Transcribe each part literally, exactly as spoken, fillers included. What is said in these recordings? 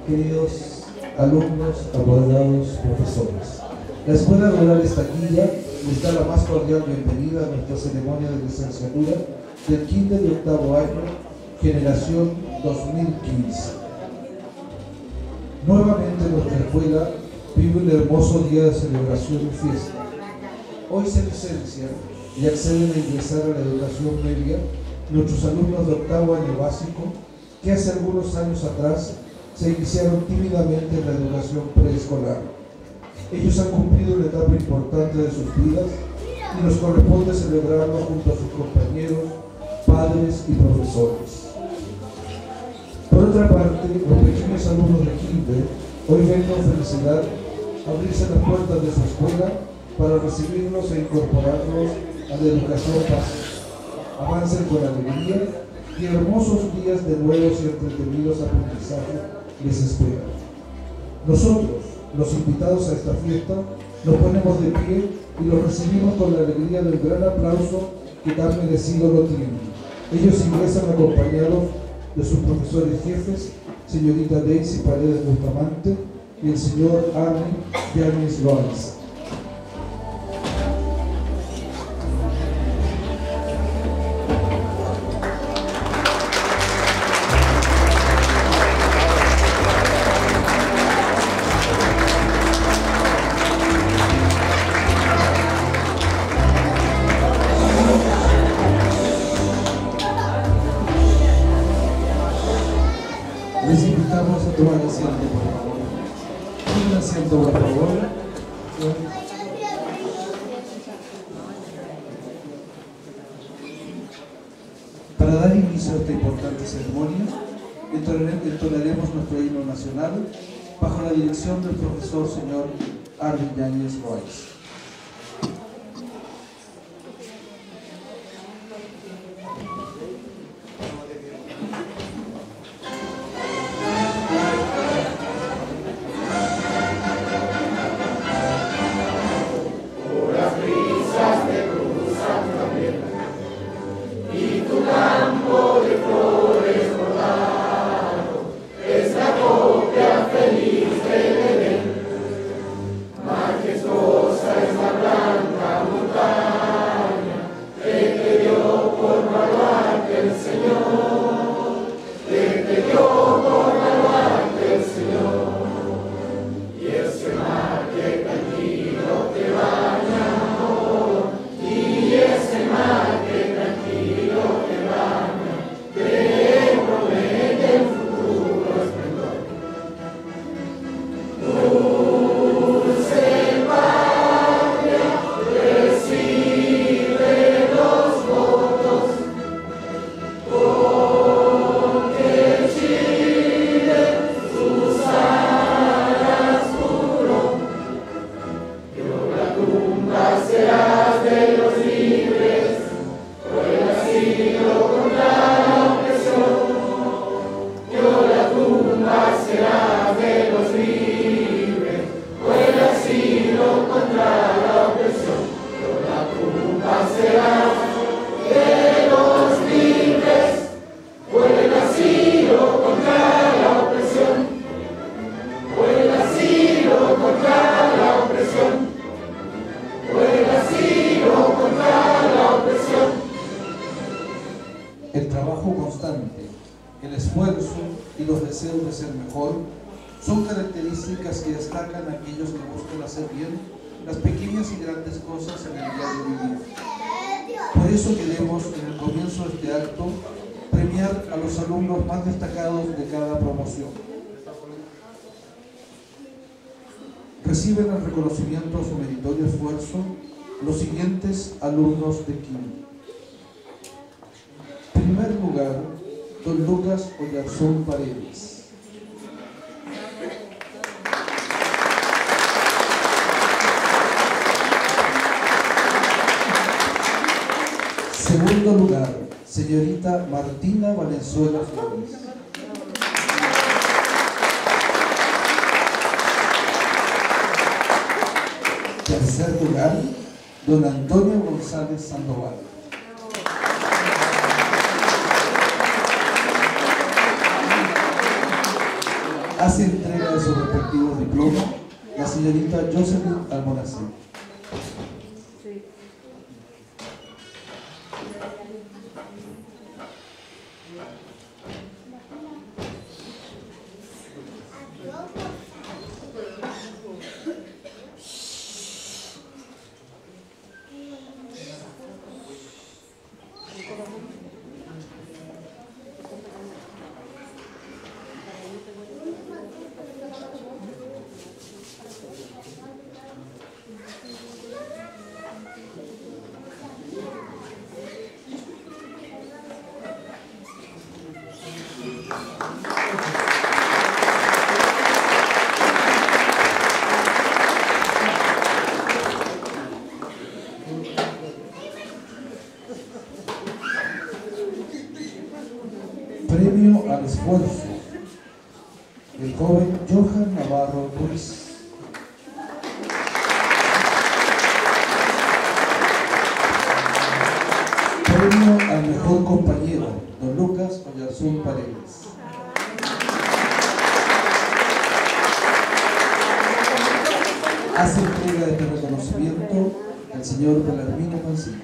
queridos alumnos, apoderados, profesores. La Escuela Rural Estaquilla les da la más cordial bienvenida a nuestra ceremonia de licenciatura del quinto y octavo año, generación dos mil quince. Nuevamente nuestra escuela vive un hermoso día de celebración y fiesta. Hoy se licencian y acceden a ingresar a la educación media nuestros alumnos de octavo año básico que hace algunos años atrás se iniciaron tímidamente en la educación preescolar. Ellos han cumplido una etapa importante de sus vidas y nos corresponde celebrarlo junto a sus compañeros, padres y profesores. Por otra parte, los pequeños alumnos de kinder hoy ven con felicidad abrirse las puertas de su escuela para recibirlos e incorporarlos a la educación básica. Avancen con alegría y hermosos días de nuevos y entretenidos aprendizajes les esperan. Nosotros, los invitados a esta fiesta, nos ponemos de pie y los recibimos con la alegría del gran aplauso que tan merecido lo tienen. Ellos ingresan acompañados de sus profesores jefes, señorita Daisy Paredes Bustamante y el señor Arne Yanis Loaiza. Les invitamos a tomar asiento, por favor. Tomen asiento, por favor. Para dar inicio a esta importante ceremonia, entonaremos nuestro himno nacional bajo la dirección del profesor señor Arvin Yáñez Royce. El trabajo constante, el esfuerzo y los deseos de ser mejor son características que destacan a aquellos que buscan hacer bien las pequeñas y grandes cosas en el diario vivir. Por eso queremos, en el comienzo de este acto, premiar a los alumnos más destacados de cada promoción. Reciben el reconocimiento a su meritorio esfuerzo los siguientes alumnos de quinto. En primer lugar, don Lucas Oyarzún Paredes. Segundo lugar, señorita Martina Valenzuela Flores. Tercer lugar, don Antonio González Sandoval. Hace entrega de sus respectivos diplomas la señorita Jocelyn Almonacén. Premio al esfuerzo, el joven Johan Navarro Ruiz. Premio al mejor compañero, don Lucas Oyarzún Paredes. Hace entrega de este reconocimiento el señor Belarmino Pancillo.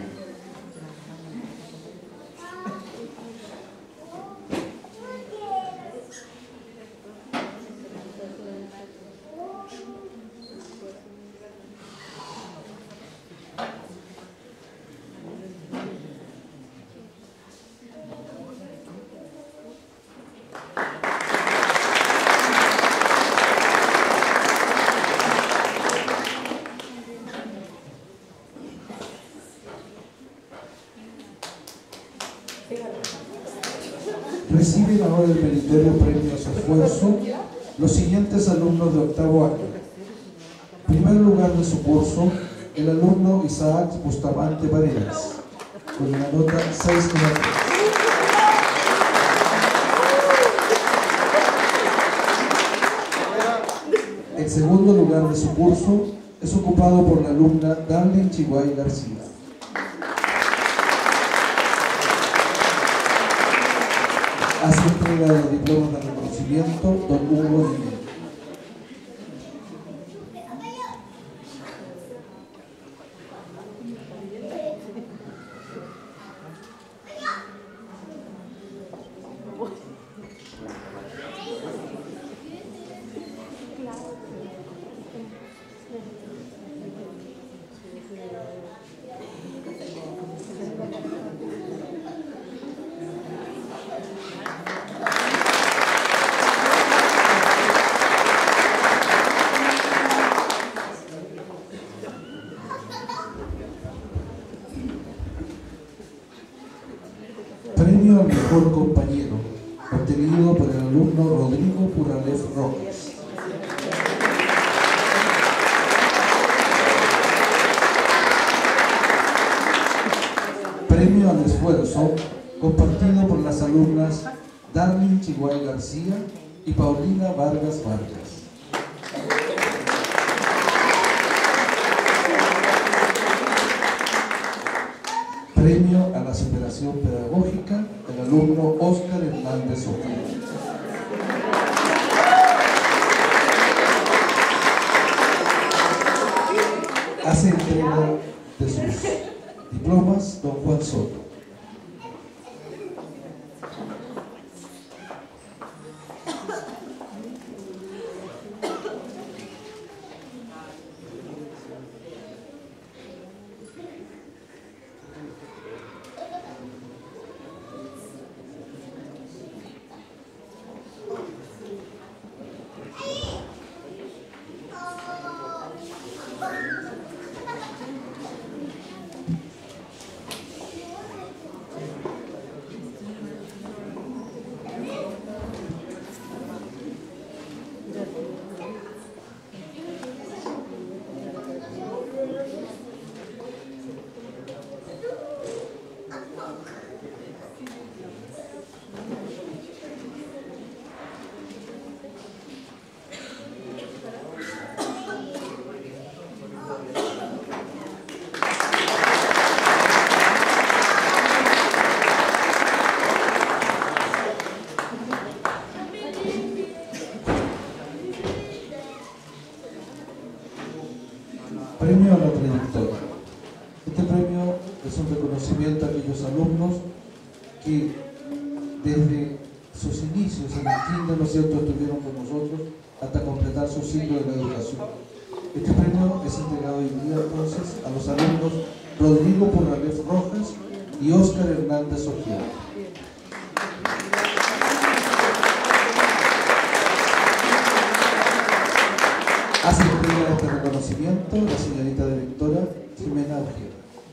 Reciben ahora el meritorio premio a su esfuerzo los siguientes alumnos de octavo año. En primer lugar de su curso, el alumno Isaac Bustamante Paredes, con una nota seis coma tres. El segundo lugar de su curso es ocupado por la alumna Darlene Chiguay García. Hace entrega de los diplomas de reconocimiento don Hugo Dinero. Premio al mejor compañero, obtenido por el alumno Rodrigo Puralef Rojas. Premio al esfuerzo, compartido por las alumnas Darlene Chiguay García y Paulina Vargas Vargas. Premio a la superación pedagógica del alumno Óscar Hernández Ojeda. Hace entrega de sus diplomas don Juan Soto. Premio a la trayectoria. Este premio es un reconocimiento a aquellos alumnos que desde sus inicios en el kinder, ¿no es cierto?, estuvieron con nosotros hasta completar su ciclo de la educación. Este premio es entregado hoy día entonces a los alumnos Rodrigo Porrales Rojas y Óscar Hernández Ojeda. Hace entrega de este reconocimiento la señorita directora Jimena Ojeda.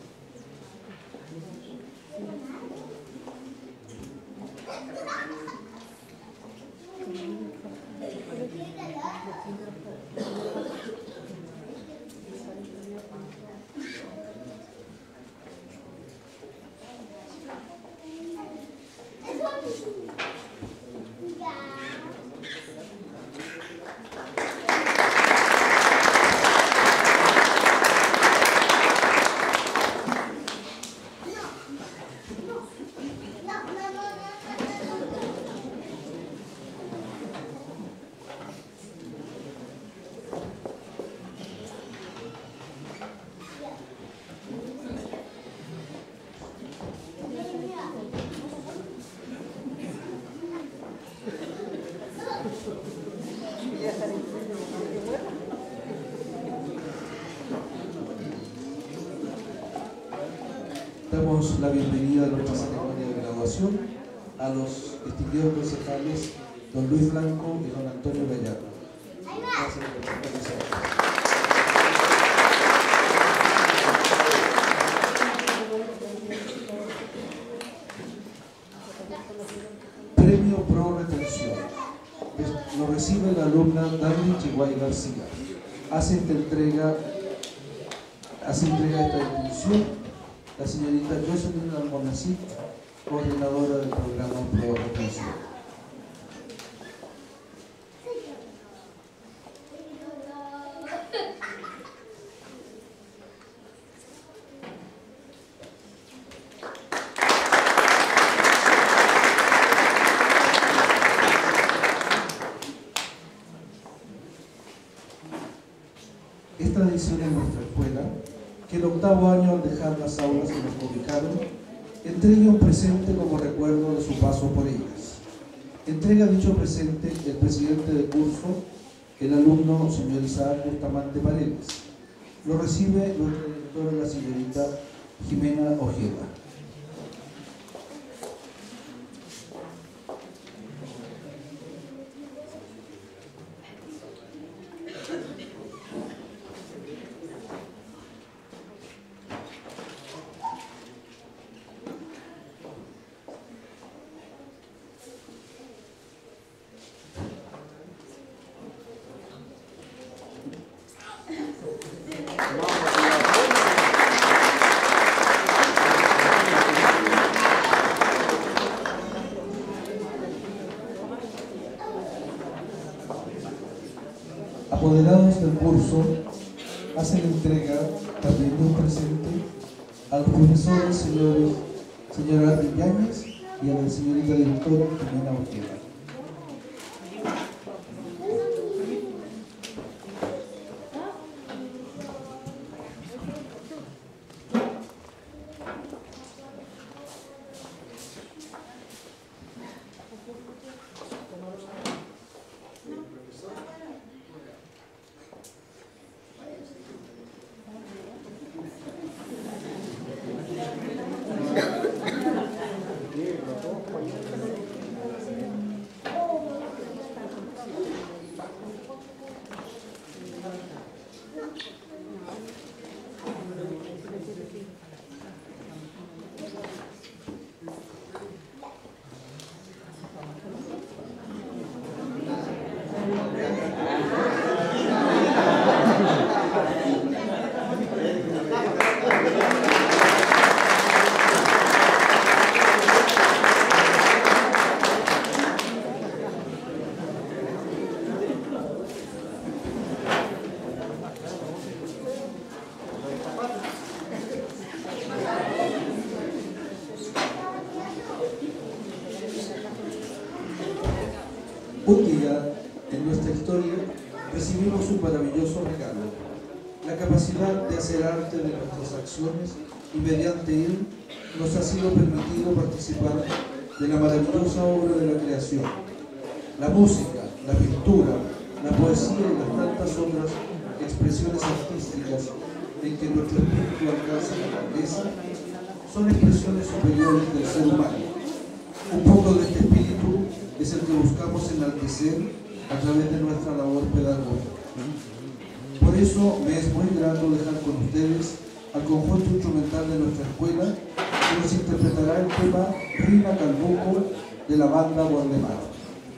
Damos la bienvenida a nuestra ceremonia de graduación a los distinguidos concejales don Luis Blanco y don Antonio Gallardo. Gracias por participar. Premio Pro Retención. Lo recibe la alumna Dani Chiguay García. Hace esta entrega, hace entrega de esta distinción la señorita Jocelyn Almonacid, coordinadora del programa Pro Retención. Esta edición en nuestra escuela, que el octavo año al dejar las aulas que nos publicaron, entrega un presente como recuerdo de su paso por ellas. Entrega dicho presente el presidente del curso, el alumno señor Isaac Bustamante Paredes. Lo recibe nuestra directora, la señorita Jimena Ojeda. Apoderados del curso hacen entrega también de un presente a los profesores señores, señora Arden Yáñez y a la señorita directora Jimena Ojeda. Un día, en nuestra historia, recibimos un maravilloso regalo. la capacidad de hacer arte de nuestras acciones y mediante él nos ha sido permitido participar de la maravillosa obra de la creación. La música, la pintura, la poesía y las tantas otras expresiones artísticas en que nuestro espíritu alcanza la grandeza son expresiones superiores del ser humano. Un poco de este espíritu es el que buscamos enaltecer a través de nuestra labor pedagógica. Por eso me es muy grato dejar con ustedes al conjunto instrumental de nuestra escuela, que nos interpretará el tema Rina Calbuco de la banda Guardemar.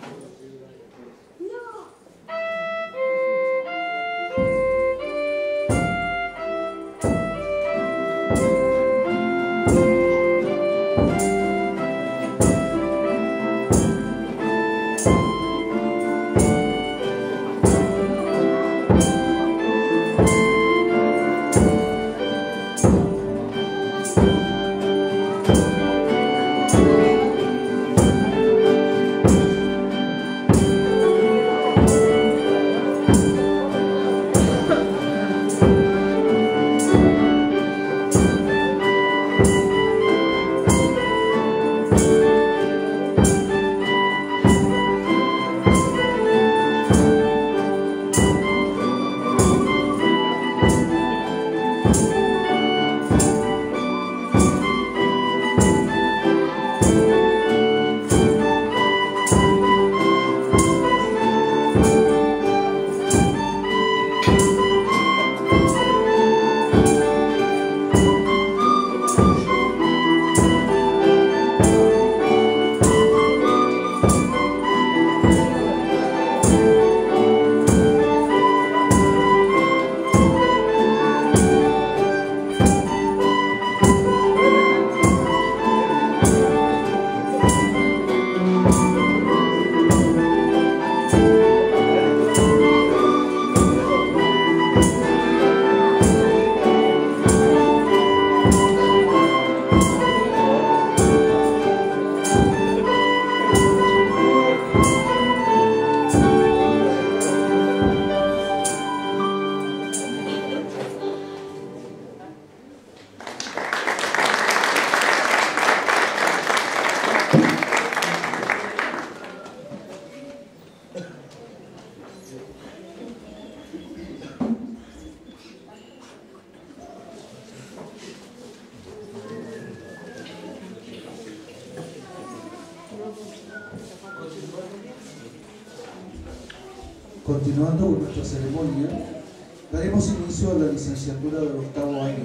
Continuando con nuestra ceremonia, daremos inicio a la licenciatura del octavo año.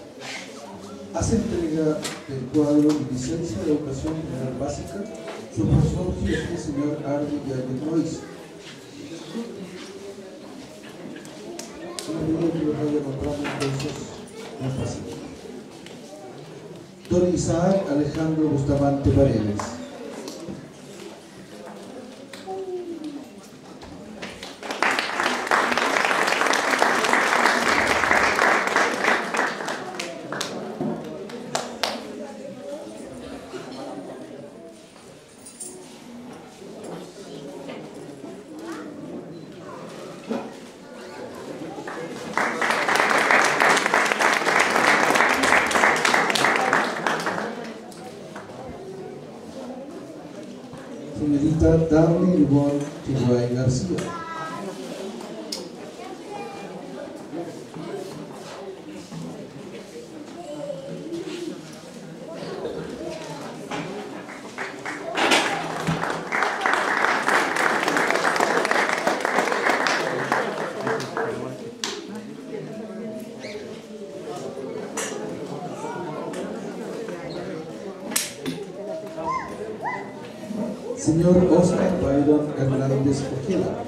Hace entrega del cuadro y licencia de Educación General Básica su profesor jefe, señor Ardi Yáñez Mois. Le pido que lo vaya comprando entonces más fácil. Don Isaac Alejandro Bustamante Paredes. Señorita Darly Libón Chihuay García. Señor Oscar Byron Hernández Ojeda.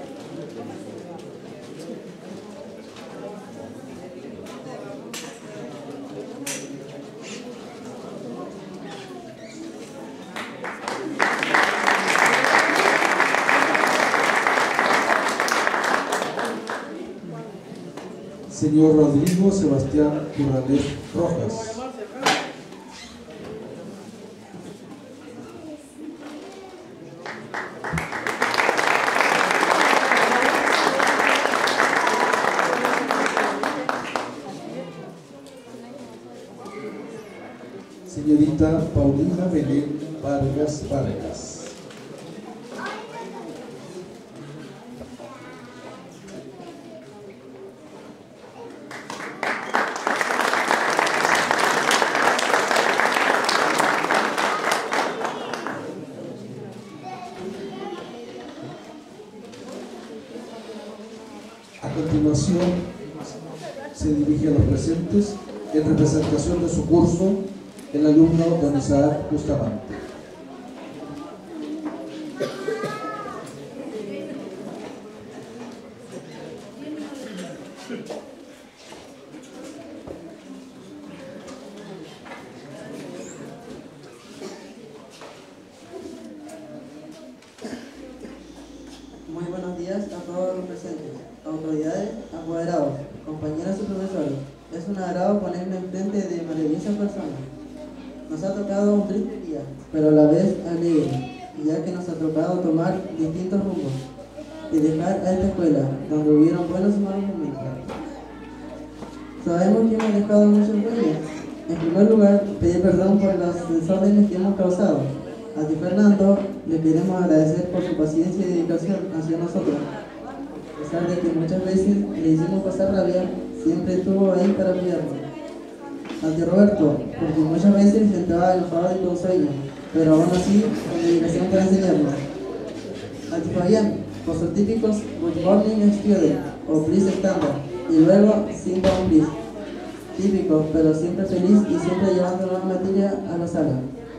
Señor Rodrigo Sebastián Currales Rojas. señorita Paulina Belén Vargas Vargas. A continuación, se dirige a los presentes en representación de su curso el alumno don Isaac Bustamante. Muy buenos días a todos los presentes, autoridades, apoderados, compañeros y profesores. Es un agrado ponerme enfrente de maravillosas personas. Nos ha tocado un triste día, pero a la vez alegre, ya que nos ha tocado tomar distintos rumbos y dejar a esta escuela, donde hubieron buenos y malos momentos. Sabemos que hemos dejado muchas huellas. En primer lugar, pedir perdón por los desórdenes que hemos causado. A ti, Fernando, le queremos agradecer por su paciencia y dedicación hacia nosotros. A pesar de que muchas veces le hicimos pasar rabia, siempre estuvo ahí para apoyarnos. A ti, Roberto, porque muchas veces entraba enojado y con sueño, pero aún así con dedicación para enseñarnos. A ti, Fabián, con sus típicos Good Morning Student o Please Standard, y luego Sit Down Please. Típico, pero siempre feliz y siempre llevando la materia a la sala.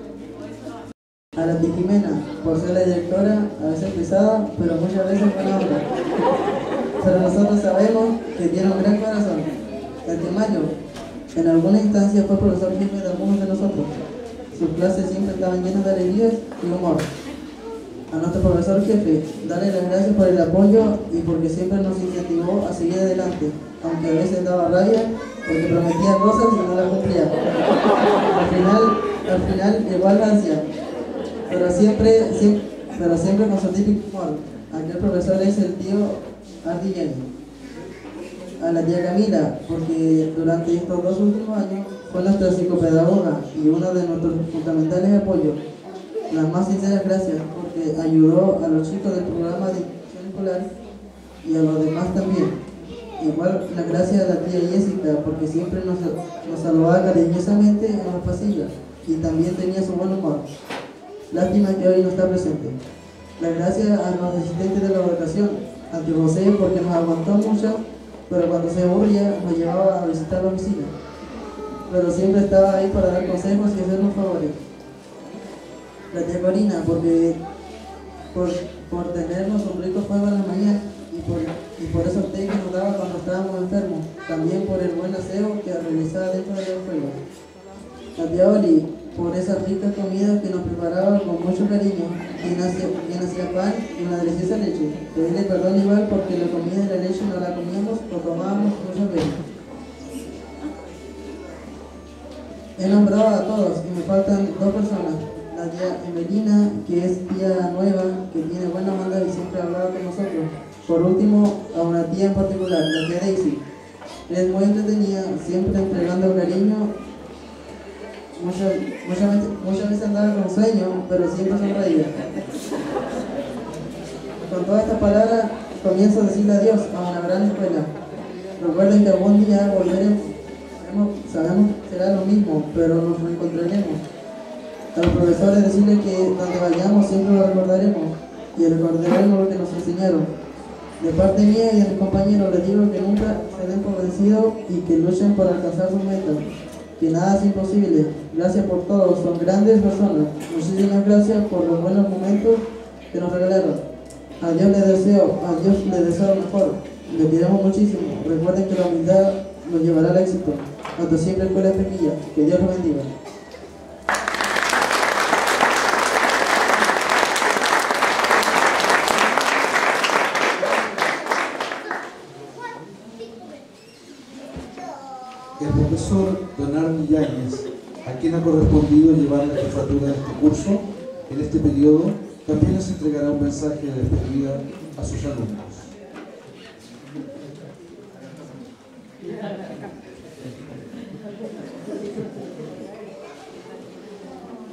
A la tía Jimena, por ser la directora, a veces pesada, pero muchas veces buena onda. Pero nosotros sabemos que tiene un gran corazón. El tía Mario, en alguna instancia fue profesor jefe de algunos de nosotros. Sus clases siempre estaban llenas de alegrías y humor. A nuestro profesor jefe, darle las gracias por el apoyo y porque siempre nos incentivó a seguir adelante, aunque a veces daba rabia porque prometía cosas y no las cumplía. Al final, al final llegó al ansia. Pero siempre, siempre, pero siempre con su típico humor. Aquel profesor es el tío Ardillén. A la tía Camila, porque durante estos dos últimos años fue nuestra psicopedagoga y uno de nuestros fundamentales apoyos. Las más sinceras gracias, porque ayudó a los chicos del programa de inclusión escolar y a los demás también. Igual la gracias a la tía Jessica, porque siempre nos, nos saludaba cariñosamente en los pasillos y también tenía su buen humor. Lástima que hoy no está presente. Las gracias a los asistentes de la votación, a ti José porque nos aguantó mucho, pero cuando se aburría nos llevaba a visitar la oficina. Pero siempre estaba ahí para dar consejos y hacernos favores. La tía Corina porque por, por tenernos un rico fuego en la mañana y por, y por esos té que nos daba cuando estábamos enfermos. También por el buen aseo que realizaba dentro de la escuela. La tía Oli por esas ricas comidas que nos preparaba con mucho cariño, quien hacía, quien hacía pan y una deliciosa leche. Pedirle perdón igual porque la comida y la leche no la comíamos o tomábamos muchas veces. He nombrado a todos y me faltan dos personas. La tía Emelina, que es tía nueva, que tiene buena onda y siempre hablaba con nosotros. Por último, a una tía en particular, la tía Daisy. Es muy entretenida, siempre entregando cariño. Muchas, muchas, veces, muchas veces andaba con sueño, pero siempre sonreía. Con todas estas palabras comienzo a decirle adiós a una gran escuela. Recuerden que algún día volveremos, sabemos que será lo mismo, pero nos reencontraremos. A los profesores decirles que donde vayamos siempre lo recordaremos y recordaremos lo que nos enseñaron. De parte mía y de mis compañeros les digo que nunca se den por vencidos y que luchen por alcanzar sus metas. Que nada es imposible. Gracias por todo, son grandes personas. Muchísimas gracias por los buenos momentos que nos regalaron. A Dios les deseo, a Dios les deseo lo mejor. Les queremos muchísimo. Recuerden que la humildad nos llevará al éxito. Hasta siempre, Escuela Pequilla. Que Dios los bendiga. El profesor Donardo Yáñez, a quien ha correspondido llevar la jefatura de este curso, en este periodo, también les entregará un mensaje de despedida a sus alumnos.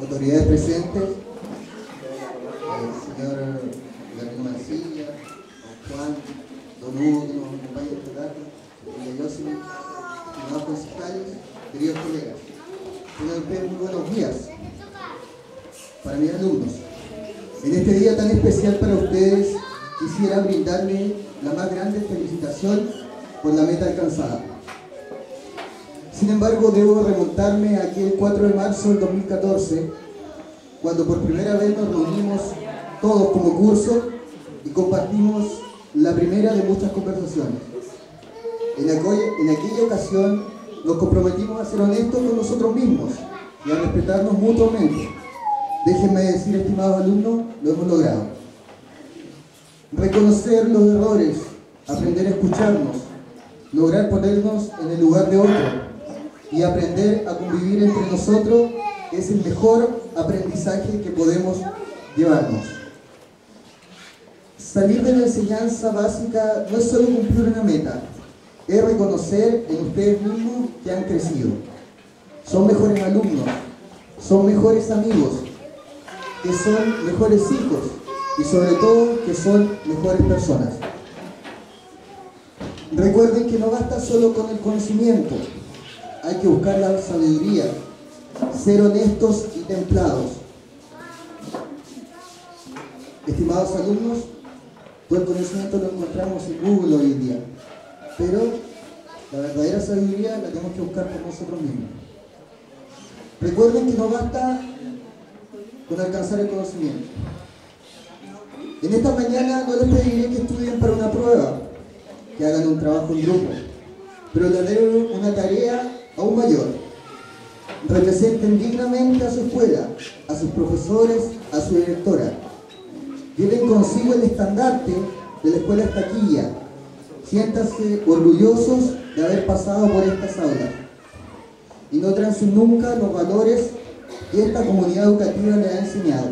autoridades presentes, el señor Gabriel Mancilla, don Juan, don Hugo, que nos acompaña esta tarde, doña Jocelyn, estimados concejales, queridos colegas. Tengan ustedes muy buenos días para mis alumnos. En este día tan especial para ustedes, quisiera brindarle la más grande felicitación por la meta alcanzada. Sin embargo, debo remontarme a aquel cuatro de marzo del dos mil catorce, cuando por primera vez nos reunimos todos como curso y compartimos la primera de muchas conversaciones. En aquella, en aquella ocasión nos comprometimos a ser honestos con nosotros mismos y a respetarnos mutuamente. Déjenme decir, estimados alumnos, lo hemos logrado. Reconocer los errores, aprender a escucharnos, lograr ponernos en el lugar de otro y aprender a convivir entre nosotros es el mejor aprendizaje que podemos llevarnos. Salir de la enseñanza básica no es solo cumplir una meta, es reconocer en ustedes mismos que han crecido. Son mejores alumnos, son mejores amigos, que son mejores hijos y sobre todo que son mejores personas. Recuerden que no basta solo con el conocimiento, hay que buscar la sabiduría, ser honestos y templados. Estimados alumnos, todo el conocimiento lo encontramos en Google hoy en día, pero la verdadera sabiduría la tenemos que buscar por nosotros mismos. Recuerden que no basta con alcanzar el conocimiento. En esta mañana no les pediré que estudien para una prueba, que hagan un trabajo en grupo, pero les daré una tarea aún mayor. Representen dignamente a su escuela, a sus profesores, a su directora. Lleven consigo el estandarte de la escuela Estaquilla. Siéntanse orgullosos de haber pasado por estas aulas. Y no trancen nunca los valores que esta comunidad educativa les ha enseñado.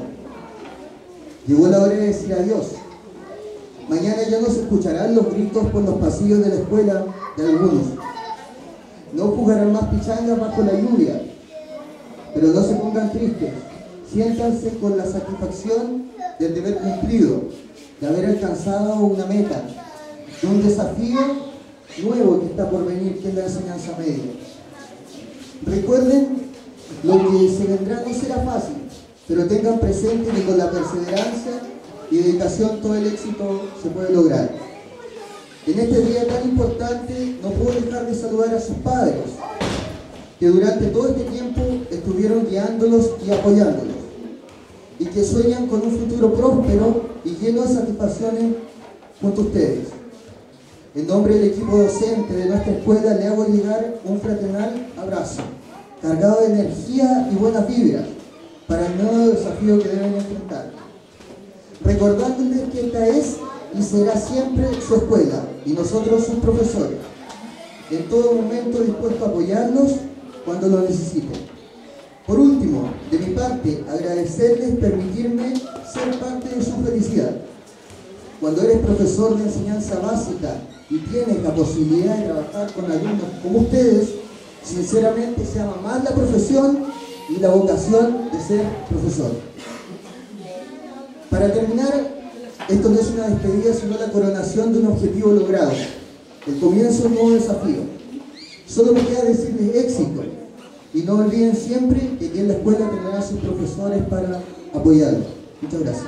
Llegó la hora de decir adiós. Mañana ya no se escucharán los gritos por los pasillos de la escuela de algunos. No jugarán más pichangas bajo la lluvia. Pero no se pongan tristes. Siéntanse con la satisfacción del deber cumplido, de haber alcanzado una meta, de un desafío nuevo que está por venir, que es la enseñanza media. Recuerden, lo que se vendrá no será fácil, pero tengan presente que con la perseverancia y dedicación todo el éxito se puede lograr. En este día tan importante no puedo dejar de saludar a sus padres, que durante todo este tiempo estuvieron guiándolos y apoyándolos, y que sueñan con un futuro próspero y lleno de satisfacciones junto a ustedes. En nombre del equipo docente de nuestra escuela le hago llegar un fraternal abrazo, cargado de energía y buenas vibras, para el nuevo desafío que deben enfrentar. Recordándoles que esta es y será siempre su escuela, y nosotros sus profesores, en todo momento dispuestos a apoyarlos cuando lo necesiten. Por último, de mi parte, agradecerles permitirme ser parte de su felicidad. Cuando eres profesor de enseñanza básica y tienes la posibilidad de trabajar con alumnos como ustedes, sinceramente se ama más la profesión y la vocación de ser profesor. Para terminar, esto no es una despedida, sino la coronación de un objetivo logrado, el comienzo de un nuevo desafío. Solo me queda decirles éxito, y no olviden siempre que aquí en la escuela tendrán a sus profesores para apoyarlos. Muchas gracias.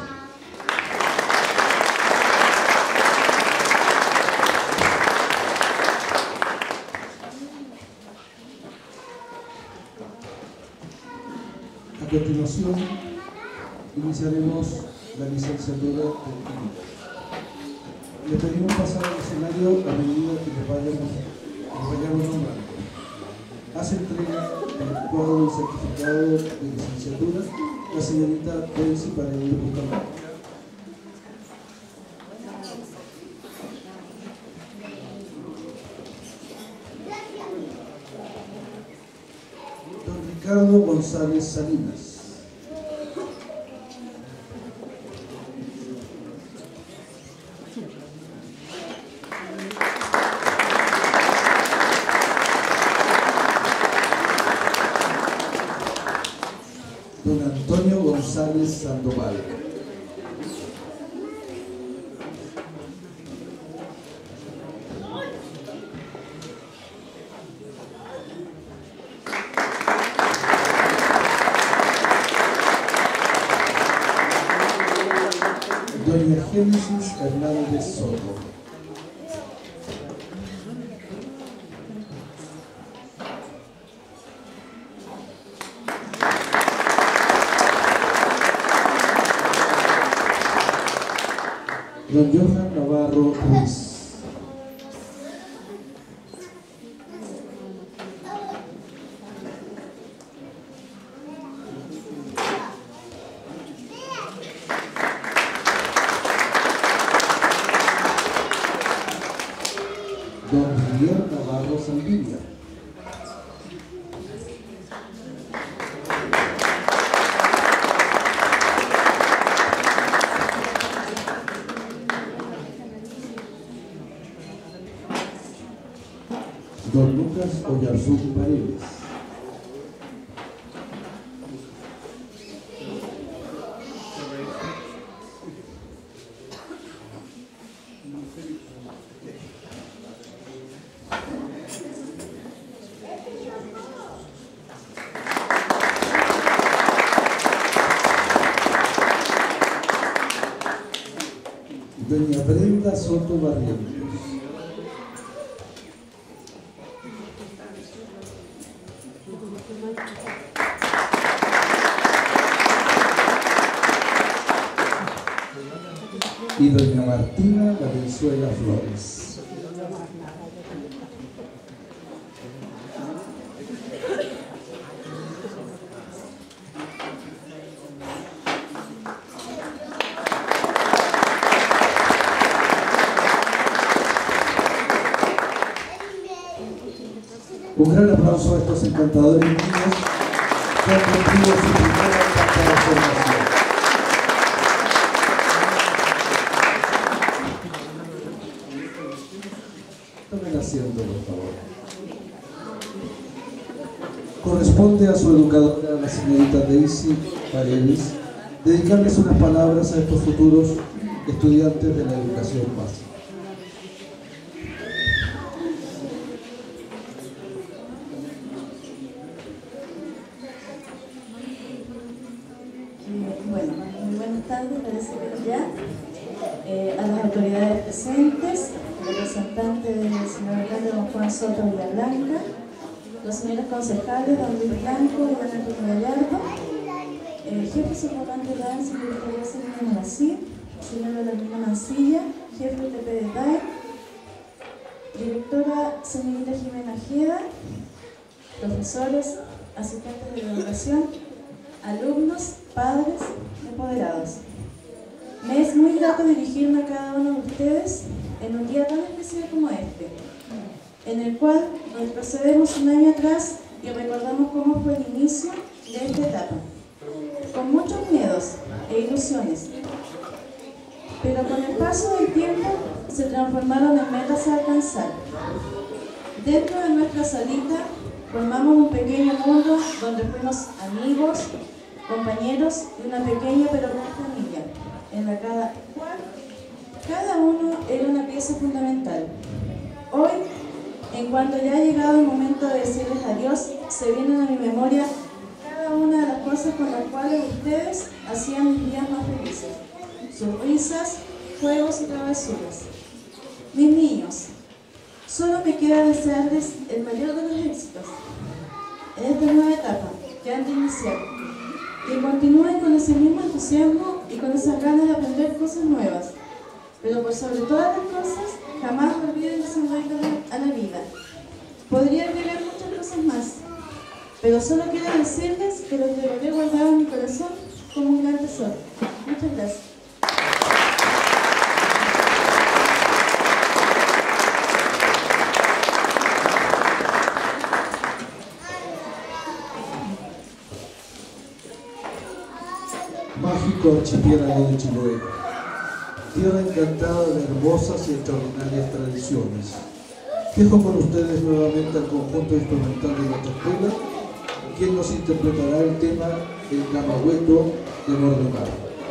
A continuación, iniciaremos la licenciatura de química. Le pedimos pasar al escenario a medida que les vayamos, les vayamos nombrando. Hace entrega del cuadro del certificado de licenciatura la señorita Daisy Paredes Bustamante. Don Ricardo González Salinas. Don Antonio González Sandoval. Doña Génesis Hernández Soto. Don Johan Navarro Ruiz. Don Miguel Navarro Saldivia. Don Lucas Oyarzún Paredes. Doña Brenda Soto Barrientos. Y doña Martina Valenzuela Flores. Un gran aplauso a estos encantadores niños que han cumplido su primera etapa de formación. Tomen asiento, por favor. Corresponde a su educadora, la señorita Daisy Paredes, dedicarles unas palabras a estos futuros estudiantes de la educación básica. Bueno, muy buenas tardes, parece que ya. Eh, a las autoridades presentes, representantes del señor alcalde don Juan Soto Villablanca, los señores concejales don Luis Blanco y don Antonio Gallardo, eh, jefe subrogante de la ANSI, secretaria Selena Mací, señora Lalina Mancilla, jefe de T P de T A E, directora señorita Jimena Jeda, profesores, asistentes de la educación, alumnos, padres y apoderados. Me es muy grato dirigirme a cada uno de ustedes en un día tan especial como este, en el cual retrocedemos un año atrás y recordamos cómo fue el inicio de esta etapa, con muchos miedos e ilusiones, pero con el paso del tiempo se transformaron en metas a alcanzar. Dentro de nuestra salita formamos un pequeño mundo donde fuimos amigos, compañeros de una pequeña pero gran familia, en la cada cual cada uno era una pieza fundamental. Hoy, en cuanto ya ha llegado el momento de decirles adiós, se vienen a mi memoria cada una de las cosas con las cuales ustedes hacían mis días más felices, sus risas, juegos y travesuras. Mis niños, solo me queda desearles el mayor de los éxitos en esta nueva etapa que han de iniciar, que continúen con ese mismo entusiasmo y con esas ganas de aprender cosas nuevas, pero por sobre todas las cosas, jamás olviden sonreír a la vida. Podría agregar muchas cosas más, pero solo quiero decirles que los llevaré guardados en mi corazón como un gran tesoro. Muchas gracias. Mágico archipiélago de Chiloé, tierra encantada de hermosas y extraordinarias tradiciones. Dejo con ustedes nuevamente al conjunto instrumental de nuestra escuela, quien nos interpretará el tema el Camagüeto de Mordocai.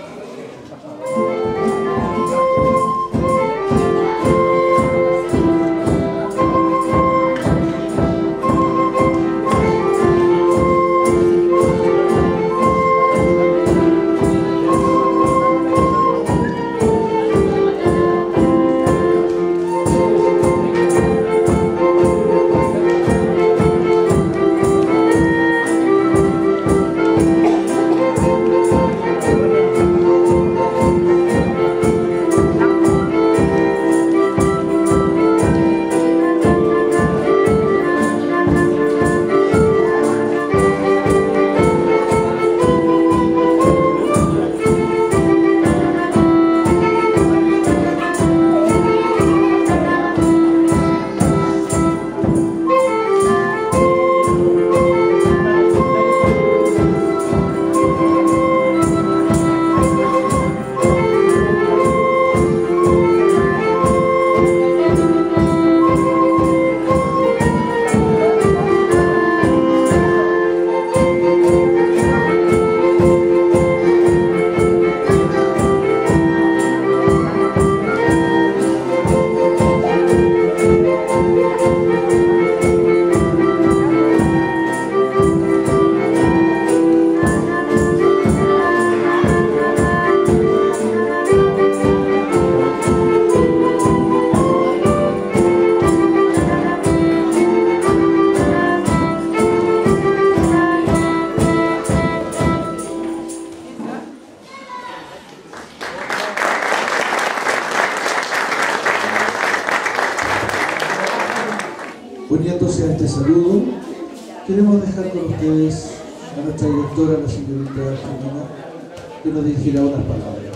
Uniéndose a este saludo, queremos dejar con ustedes a nuestra directora, la señorita Jimena, que nos dirigirá unas palabras.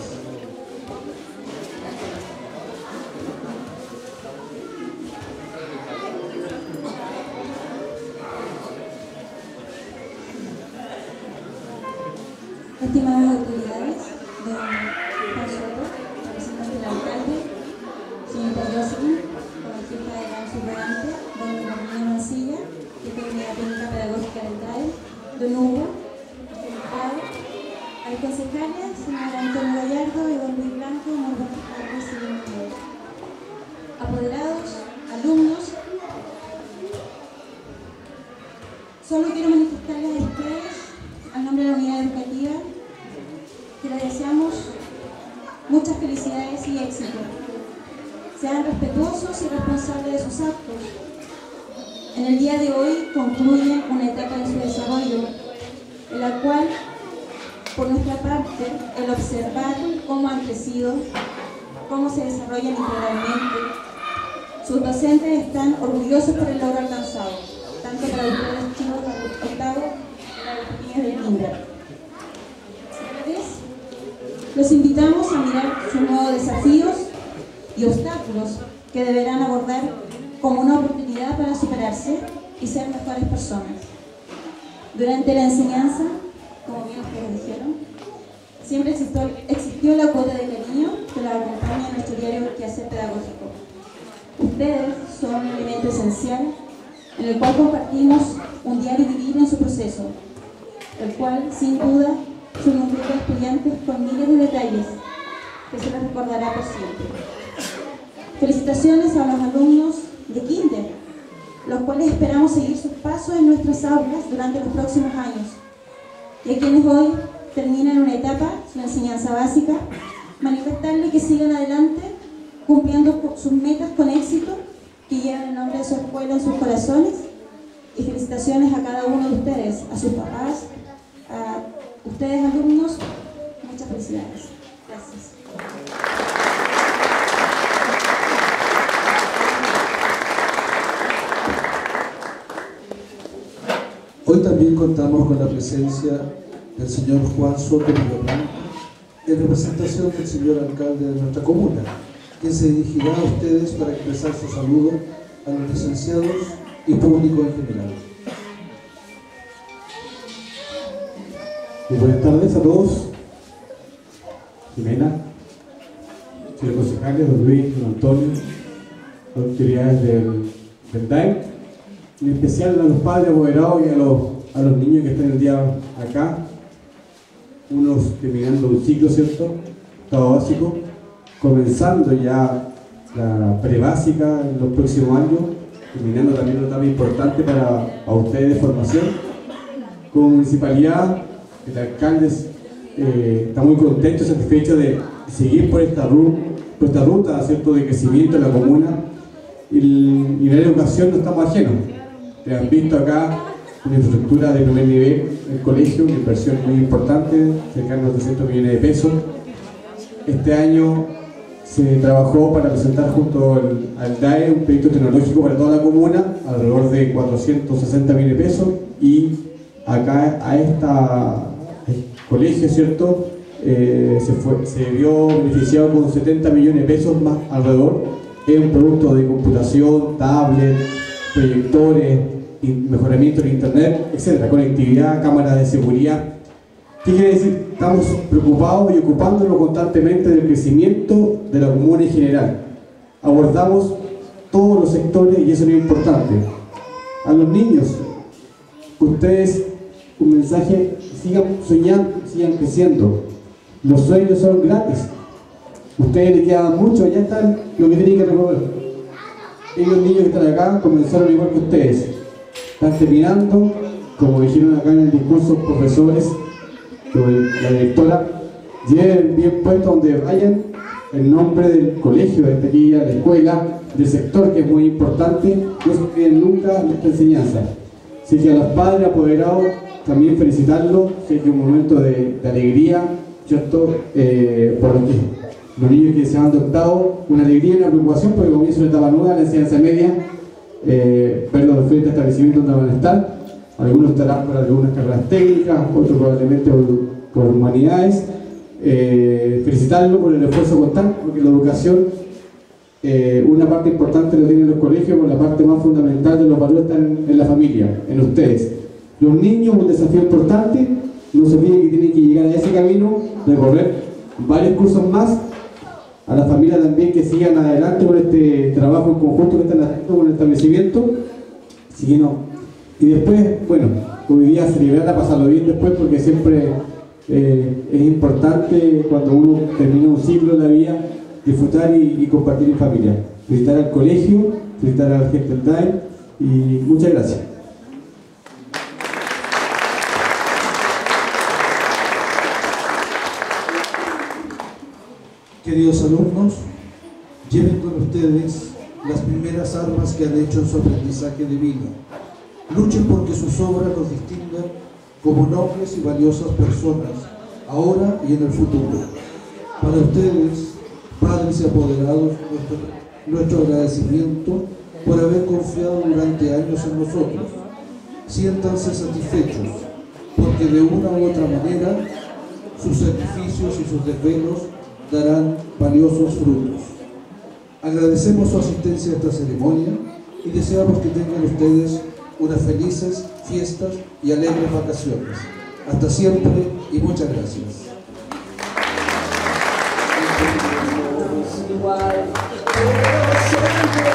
Estimadas autoridades, don Juan Soto, representante del alcalde, señorita Jocelyn, como jefa de la subrogante, don Martina Mancilla, jefe de unidad técnica pedagógica del D A E, don Hugo, diputado, al concejales, señor Antonio Gallardo y don Luis Blanco, muy buenas tardes y bienvenidos. Apoderados, alumnos, solo quiero manifestarles a ustedes, al nombre de la unidad educativa, que les deseamos muchas felicidades y éxito. Sean respetuosos y responsables de sus actos. En el día de hoy concluyen una etapa de su desarrollo, en la cual, por nuestra parte, el observar cómo han crecido, cómo se desarrollan integralmente, sus docentes están orgullosos por el logro alcanzado, tanto para ustedes chicos de octavo como para los pequeños de kinder. Los invitamos a mirar sus nuevos desafíos y obstáculos que deberán abordar como una oportunidad para superarse y ser mejores personas. Durante la enseñanza, como bien ustedes dijeron, siempre existió, existió la cuota de cariño que la acompaña en nuestro diario quehacer pedagógico. Ustedes son un elemento esencial en el cual compartimos un diario vivir en su proceso, el cual, sin duda, son un grupo de estudiantes con miles de detalles que se les recordará por siempre. Felicitaciones a los alumnos de kinder, los cuales esperamos seguir sus pasos en nuestras aulas durante los próximos años, y a quienes hoy terminan una etapa, su enseñanza básica, manifestarles que sigan adelante cumpliendo sus metas con éxito, que llevan el nombre de su escuela en sus corazones, y felicitaciones a cada uno de ustedes, a sus papás, a ustedes alumnos, muchas felicidades. Gracias. Hoy también contamos con la presencia del señor Juan Soto Villablanco, en representación del señor alcalde de nuestra comuna, quien se dirigirá a ustedes para expresar su saludo a los licenciados y público en general. Muy buenas tardes a todos. Jimena, señores concejales, don Luis, don Antonio, autoridades del, del D A E, en especial a los padres apoderados y a los, a los niños que están el día acá, unos terminando un ciclo, ¿cierto? Estado básico, comenzando ya la prebásica en los próximos años, terminando también una etapa importante para a ustedes de formación. Como municipalidad, el alcalde eh, está muy contento y satisfecho de seguir por esta, ru por esta ruta, ¿cierto?, de crecimiento en la comuna, y, y en la educación no estamos ajenos. Te han visto acá una infraestructura de primer nivel, el colegio, una inversión muy importante, cercana a los doscientos millones de pesos. Este año se trabajó para presentar junto al, al D A E un proyecto tecnológico para toda la comuna, alrededor de cuatrocientos sesenta millones de pesos, y acá a esta colegio, ¿cierto? Eh, se, fue, se vio beneficiado con setenta millones de pesos más alrededor. Es un producto de computación, tablet, proyectores, mejoramiento de internet, etcétera, conectividad, cámaras de seguridad. ¿Qué quiere decir? Estamos preocupados y ocupándonos constantemente del crecimiento de la comuna en general. Abordamos todos los sectores y eso es lo importante. A los niños, ustedes, un mensaje: sigan soñando, sigan creciendo. Los sueños son gratis. Ustedes les quedan mucho, ya están lo que tienen que recorrer. Ellos, niños que están acá, comenzaron igual que ustedes. Están terminando, como dijeron acá en el discurso profesores, la directora, lleven bien puesto donde vayan el nombre del colegio, de esta la escuela, del sector, que es muy importante. No se olviden nunca de esta enseñanza. Así que a los padres apoderados también felicitarlos. Sé que es un momento de, de alegría, ¿cierto? Eh, por los, que, los niños que se han adoptado, una alegría y una preocupación porque comienza una etapa nueva, la enseñanza media, eh, verlos de frente a establecimientos donde van a estar. Algunos estarán por algunas carreras técnicas, otros probablemente por, por humanidades. Eh, felicitarlo por el esfuerzo constante, porque la educación, eh, una parte importante lo tienen los colegios, pero la parte más fundamental de los valores está en, en la familia, en ustedes. Los niños, un desafío importante, no se olviden que tienen que llegar a ese camino, recorrer varios cursos más. A la familia también que sigan adelante con este trabajo en conjunto que están haciendo con el establecimiento. Si no, y después, bueno, hoy día celebrar, pasarlo bien después, porque siempre eh, es importante cuando uno termina un ciclo en la vida, disfrutar y, y compartir en familia. Felicitar al colegio, felicitar a la gente del D A E y muchas gracias. Queridos alumnos, lleven con ustedes las primeras armas que han hecho en su aprendizaje de vida. Luchen porque sus obras los distingan como nobles y valiosas personas, ahora y en el futuro. Para ustedes, padres y apoderados, nuestro, nuestro agradecimiento por haber confiado durante años en nosotros. Siéntanse satisfechos, porque de una u otra manera, sus sacrificios y sus desvelos darán valiosos frutos. Agradecemos su asistencia a esta ceremonia y deseamos que tengan ustedes unas felices fiestas y alegres vacaciones. Hasta siempre y muchas gracias. Igual.